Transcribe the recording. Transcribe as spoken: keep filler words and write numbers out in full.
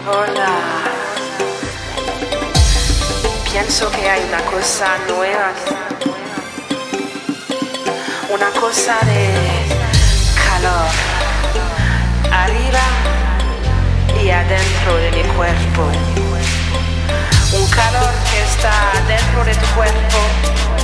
Hola. Pienso que hay una cosa nueva, una cosa de calor, arriba y adentro de mi cuerpo. Un calor que está dentro de tu cuerpo